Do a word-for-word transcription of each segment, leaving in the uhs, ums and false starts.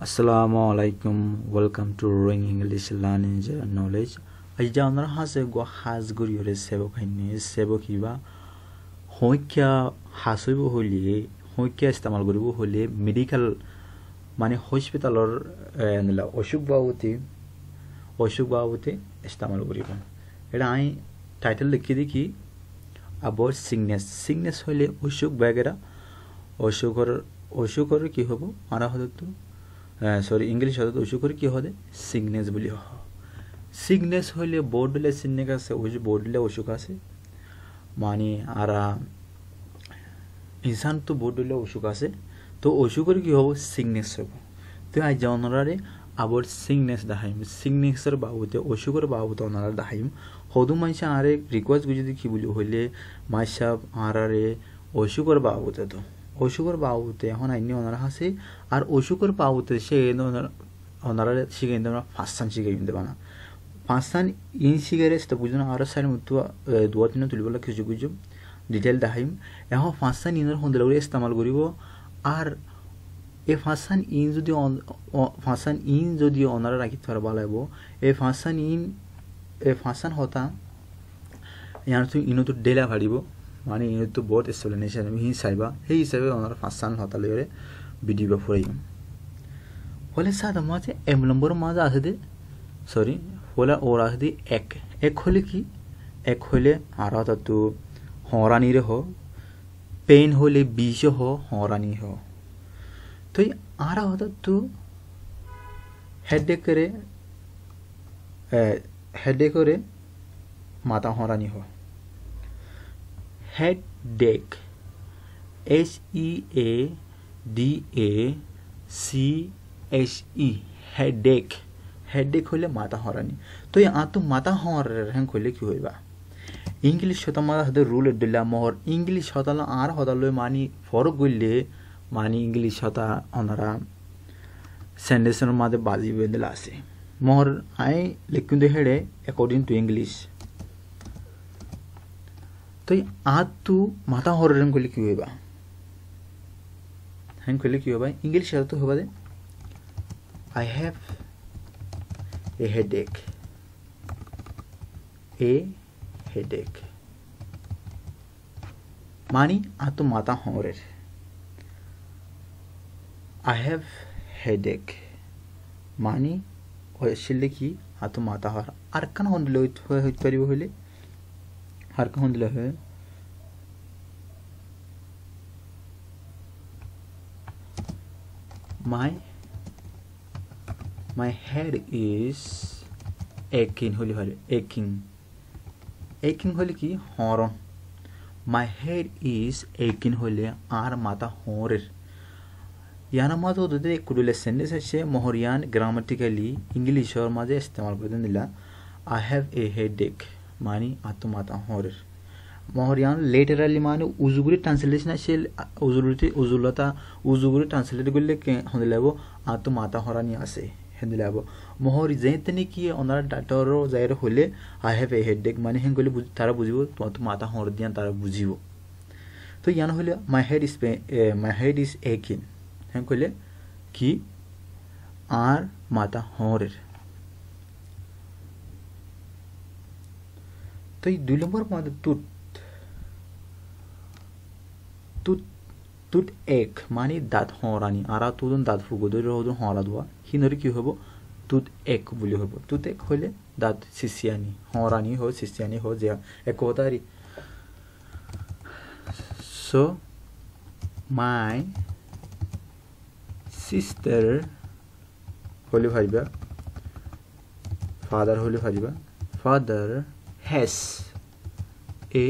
Assalamu alaikum. Welcome to Rohingya English Learning Knowledge. Aja anar hase go has gur yore sebok hinne sebok hiba hoikya hasubu holi hoikya istemal goribu holi medical mane hospital or nila oshuk babuti oshuk babuti istemal goribu eta ai title likhi di ki about sickness sickness hole oshuk bagera oshukor oshukor ki hobo ara hodo sorry English হতো ওষুধ করে কি হবে sickness বলি হ sickness হইলে বোর্ডলে sickness আছে ওই যে বোর্ডলে অসুখ আছে মানে আর ইনসান তো বোর্ডলে অসুখ আছে তো অসুখ করে কি হবে সিকনেস হবে তো আই জনরারে আবার সিকনেস দেখাইম সিকনেসের বাবুতে অসুখের বাবুতে ওনারা দেখাইম হদু মাইসা আরে রিকোয়েস্ট যদি কি বলি হইলে মাইসা আরারে অসুখের বাবুতে তো অসুখর বাবুতে এখন আইনি ওনারা আছে আর অসুখর বাবুতে সে ওনারা শিখে নিতে আমরা ফার্স্ট সান শিখে নিতে পারা ফার্স্ট সান ইন শিখে সেটা বুঝুন আরো সাইড মতো দুয়া তিন তুলিবলে কিছু কিছু ডিটেল দেখাইম এখন ফার্স্ট সান ইনের হন্দে লাগলে ইস্তেমাল করিব আর এই ফার্স্ট সান ইন যদি ফার্স্ট সান ইন যদি ওনারা রাখিতে পারে ভালো হইব এই ফার্স্ট সান ইন এই ফার্স্ট সান হতা ইয়ার তো ইনো তো ডেলা ভাড়িব মানে ইনো তো বহুত এক্সপ্লেনেশন আমি হি চাইবা সেই হিসাবে ওনার ফার্স্ট সান হতালে ভিডিও ফুরাই হলে সাদা মাঝে এম নম্বর মাঝে আছে দে সরি হলে ওর আছে দি এক এক হলে কি এক হলে আর হতা তো হরানি রে হ পেইন হলে বিষ হ হরানি হ তো আর হতা তো হেডেক করে হেডেক করে মাথা হরানি হ headache H E A D A C H E headache headache হলে মাথা হরানি তো এই আতো মাথা হরার হ্যাং হলে কি হইবা ইংলিশ শত মাথা হতে রুল দিলা মোহর ইংলিশ হতাল আর হতাল মানি ফরক গইলে মানি ইংলিশ হতা ওনারা সেন্টেন্সের মধ্যে বাজি বেদলা আছে মোহর আই লিখুন দে হেডে অ্যাকর্ডিং টু ইংলিশ তো আত তু মাথা হররেন কইলে কি হইবা হ্যাং কইলে কি হইবা ইংলিশ তো হইবা দে I have a headache a headache মানি আত মাথা হরের আই হ্যাভ হেডেক মানি হইছিলে কি আত মাথা হর আর কান হন্ডলে হইতে পারিব হইলে আর কোন দিলে হয় my my head is aching হলি হলে aching aching হলি কি হরন my head is aching হলে আর মাথা হরের ইয়ানা মাঝে যদি কুডলে সেন্টেন্স আছে মোহরিয়ান গ্রামাটিক্যালি ইংলিশের মাঝে ইস্তেমাল করে দিলা I have a headache মানি আতো মাথা হরের মোহরিয়ান লিটারালি মানে উজুগুরি ট্রান্সলেশন আছে উজুলতি উজুলতা উজুগুরি ট্রান্সলেট করলে হন্দিলাব আতো মাথা হরানি আছে হন্দিলাব মোহরি যেতেনি কি ওনার ডাক্তার যাইর হলে আই হ্যাভ এ হেডেক মানে হেন কইলে তারা বুঝিব তোমার তো মাথা হর দিয়ান তারা বুঝিব তো ইয়ান হলে my head is my head is একিং হেন কইলে কি আর মাথা হরের তো এই দুই নম্বর মধ্যে টুট টুট টুট এক মানে দাঁত হরানি আর তুদন দাঁত ফুগোদর হদন হরা দোয়া হিনরে কি হবো টুট এক বলি হবো টুট এক হইলে দাঁত সিসিয়ানি হরানি হো সিসিয়ানি হো যে এক কথারি সো মাই সিস্টার হলে ভাইবা ফাদার হলে ভাইবা father has a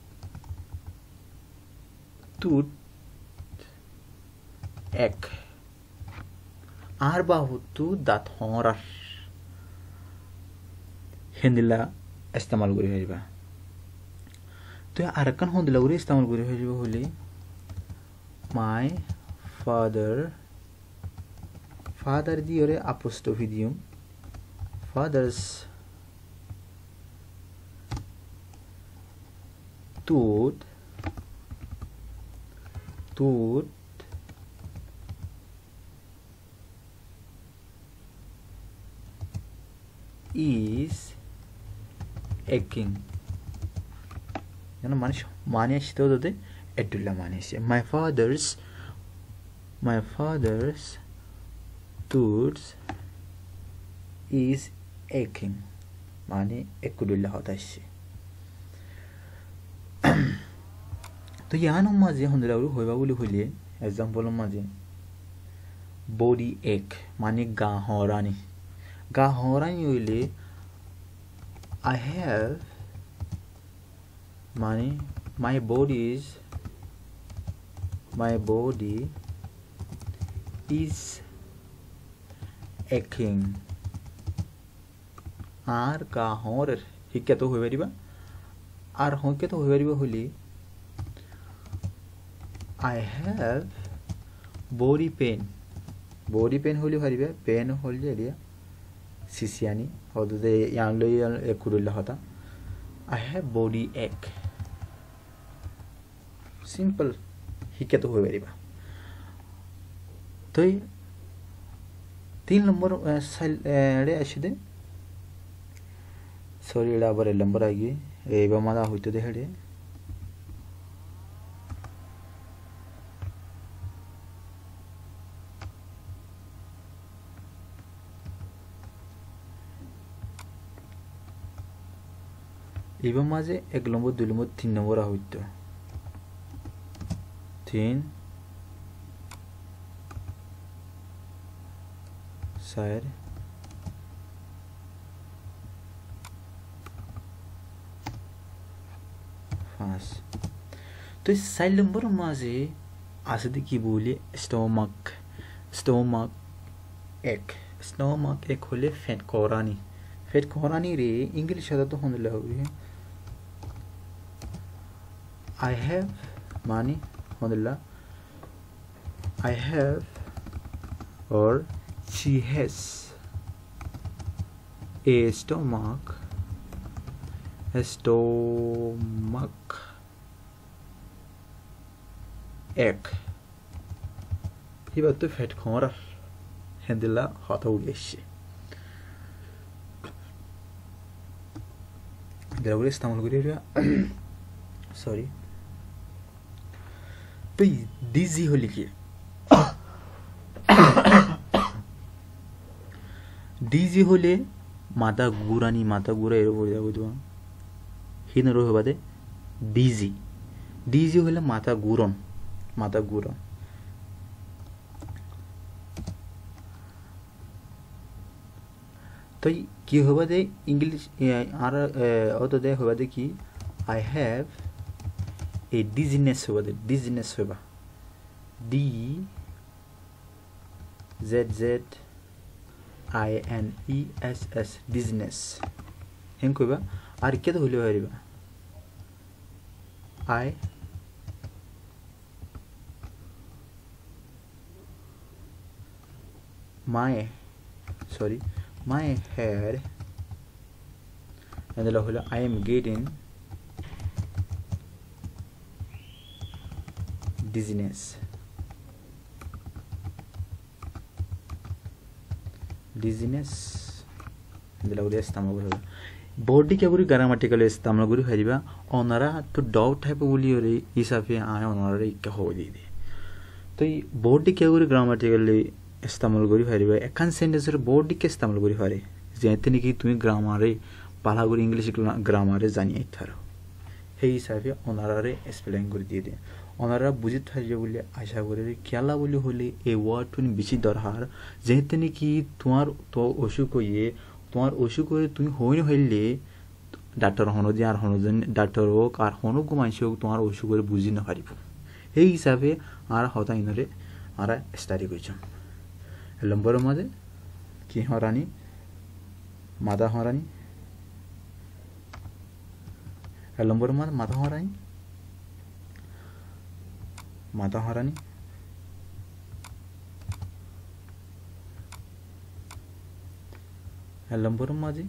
tooth ache আর বাহুতু দাঁত হরার হিন্দিলা ইস্তেমাল করে হইবা তো আর কান হিন্দিলা করে ইস্তেমাল করে হইবা হলি মাই ফাদার ফাদার দিওরে অ্যাপোস্ট্রফি দিউম fathers tooth tooth is aching জানো মানে মানে আসতো দতে এডুলা মানে আসে my father's my father's tooth is aching মানে একুদুল্লা হতা আসে তো ইয়ানো মাঝে হন্ডলাউরু হইবা বলি হইলে एग्जांपल মাঝে body ache মানে গা হরানি গা হরানি হইলে I have মানে my body is my body is aching আর গা হর হিকে তো হই পারিবা আর হকে তো হই পারিবা হইলে I have body pain body pain holi haribe pain holi elia sisiani hodude yanlo ekurulla hota I have body ache simple hike to hoy pariba toi तीन number रे आछिदे सॉरी एडा बारे नंबर आगी एबा मादा होइतो दे हेडे एबा माजे एक नंबर दुई नंबर तीन नंबर होइतो तीन चार पाँच तो इस साइड नंबर माजे आसदी की बोले स्टोमक स्टोमक एक स्टोमक एक होले फेट कोरानी फेट कोरानी रे इंग्लिश शब्द तो होने लगे I have money होने I have or she has a stomach a stomach ache ही बात तो फेट खोरा हैंडला हाथा उड़ेशे ग्राउंड इस्तेमाल करिए सॉरी तो डिजी हो लिखिए डिजी होले माता गुरानी माता गुरा एरो बोल जाओ तो ही न रोहे बादे डिजी डिजी होले माता गुरन माता गुरन तो কি হবে দে ইংলিশ আর অত দে হবে দে কি I have a dizziness হবে দে dizziness হবে D Z Z I N E S S dizziness হেন কইবা আর কে তো হইলে পারিবা I my sorry my head and the I am getting dizziness dizziness and the इस्तेमाल बॉडी क्या गुरी ग्रामेटिकल इस्तेमाल गुरी हरिबा ओनरा तो डॉग टाइप बोली रे हिसाबे आए ओनरा रे क्या हो दी दे तो ये बॉडी क्या गुरी ग्रामेटिकल इस्तेमाल गुरी हरिबा एकान सेंटेंस रे बॉडी के इस्तेमाल गुरी हरे जेतनी कि तुम ग्रामार रे पाला गुरी इंग्लिश ग्रामार रे जानिए थारो हे हिसाबे ओनरा रे स्पेलिंग गुरी दी दे ओनरा बुझी थारियो बोले आशा करे केला बोली होले ए वर्ड टुन बेसी दरहार जेतनी कि तुम्हार तो অসুখ হইয়ে তোমার অসুখ হয়ে তুমি হইন হইলে ডাক্তার হনো দি আর হনো জন ডাক্তার হোক আর হনো গুমাইছে হোক তোমার অসুখ করে বুঝি না পারিব এই হিসাবে আর হতা ইনরে আর স্টাডি কইছ নম্বর মাঝে কি হরানি মাদা হরানি নম্বর মাঝে মাদা হরানি মাদা হরানি নম্বর মাঝে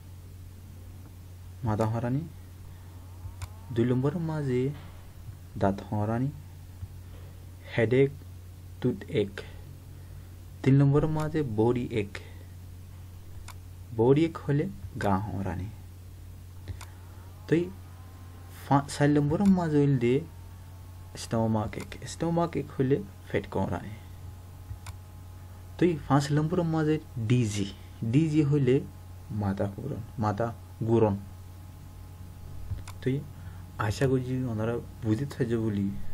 মাদা হরানি দুই নম্বর মাঝে দাঁত হরানি হেডেক টুথ এক তিন নম্বর মাঝে বডি এক বড়ি এক হলে গা হরানি তুই চার নম্বর মাঝে হইল দে স্টমাক এক স্টমাক এক হলে ফেট করানি তুই পাঁচ নম্বর মাঝে ডিজি ডিজি হইলে মাথা ঘুরন মাথা ঘুরন তুই আশা করছি ওনারা বুঝতে থাকবে বলি